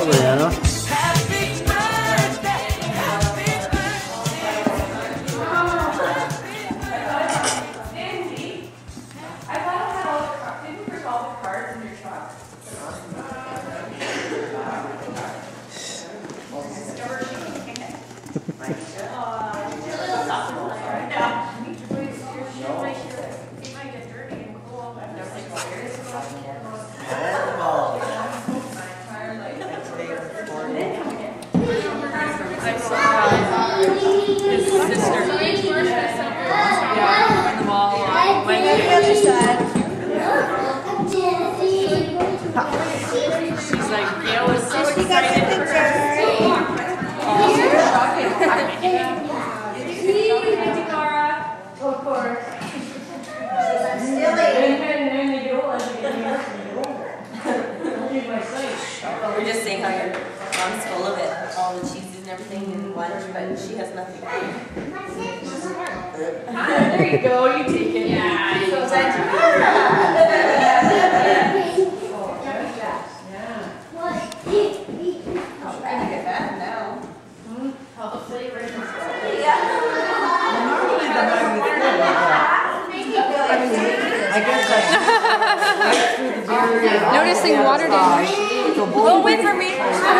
out, Rayanna. She's like, Gail was so excited for her. Of course. We're just saying how your mom's full of it, all the cheeses and everything in lunch, but she has nothing. There you go, you take it. Yeah. Noticing water damage. Oh, wait for me.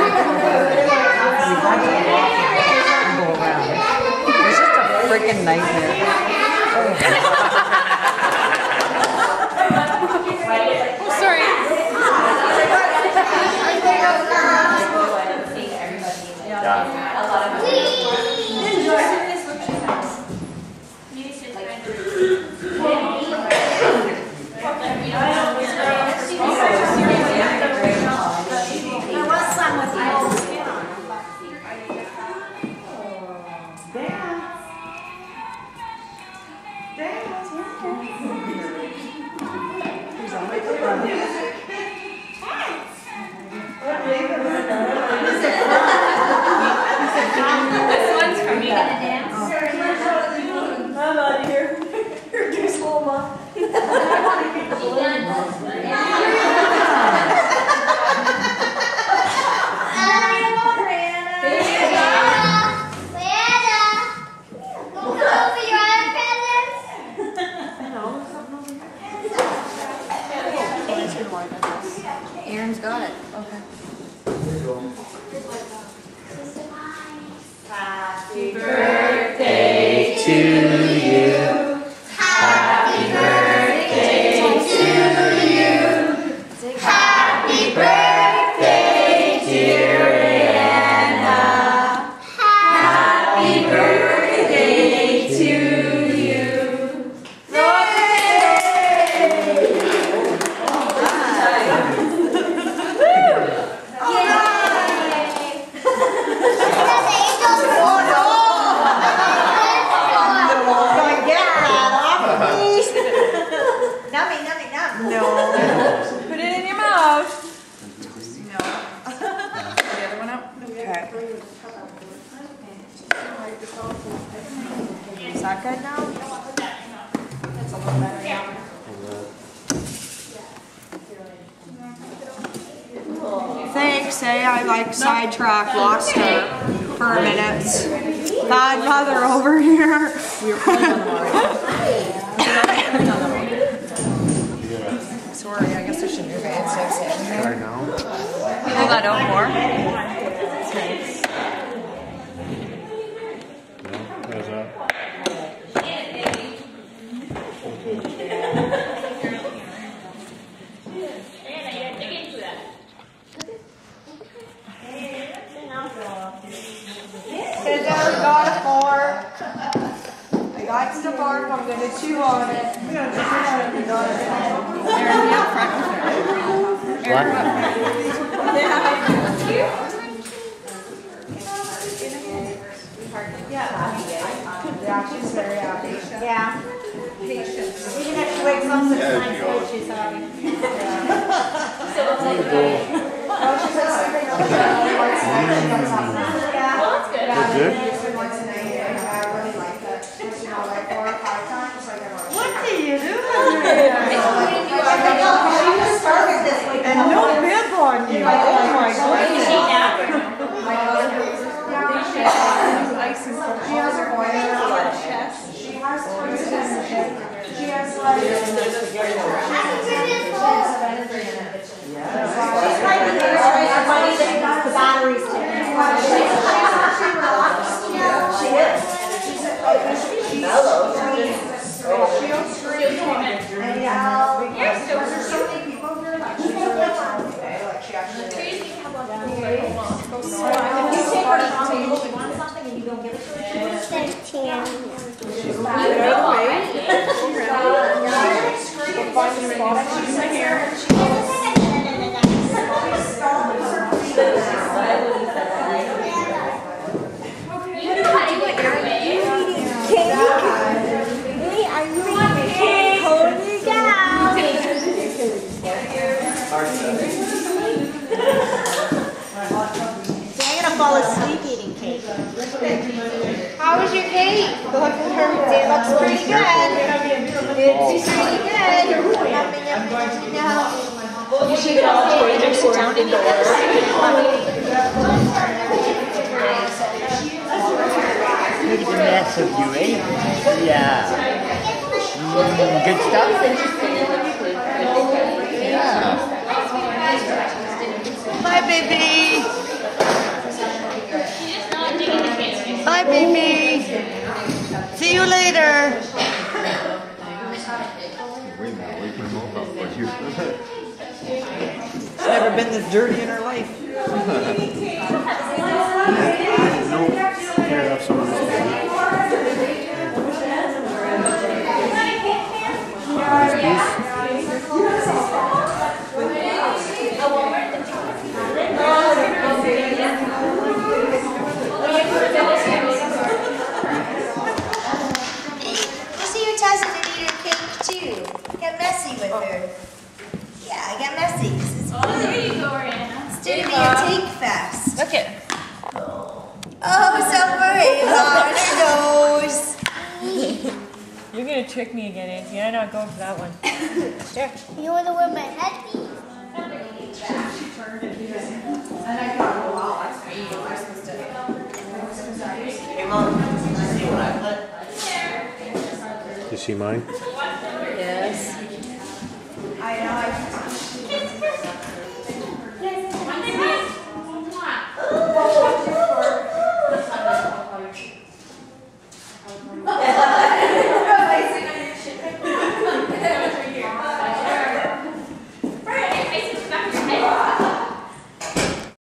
It's just a freaking nightmare. Oh, sorry. This one's for me. I'm out of here. You're too slow, Mom. Aaron's got it. Okay. Happy birthday To you. Happy birthday to you. Happy birthday, dear Rayanna. Happy birthday to you. No. Put it in your mouth. No. The other one out? Okay. Is that good now? That's a little better now. Thanks, I like sidetracked, lost her for a minute. Godmother over here. We were playing on the water. Sorry, I guess I shouldn't have answered. Right now. Pull that out more. There's that. Sit down, got a fork. I got some bark, I'm gonna chew on it. I'm gonna chew on it, you got it. Aaron, be up front with her. Aaron, What? Yeah, she's very happy. Yeah. Patience. Even if she wakes up 6 times late, she's happy. So it's like, oh, she's like sleeping on the bed once a night. She comes up. Yeah. Well, that's good. Yeah, good? once a night, and I really like that. You know, like 4 or 5 times, like everyone. what do you do? She just started this like And no bib on you. Oh my goodness. If you take her from table, she wants something and you don't give it to her, she wants I'm gonna fall asleep eating cake. How was your cake? Look at her. It looks pretty good. It's pretty good. You should get all the toys and sit down indoors. Look at the mess of you, eh? Yeah. Good stuff? Yeah. Bye, baby. Bye, baby. See you later. She's never been this dirty in her life. Here, have some of this. You see your cousin did eat her cake too. Get messy with her. Yeah, get messy. Oh, there you go, Rayanna. It's due to be a cake fest. Look it. Oh, so furry on her nose. You're gonna trick me again, Auntie. I'm not going for that one. Sure. You want to wear my headpiece? You see mine? Yes. Yeah.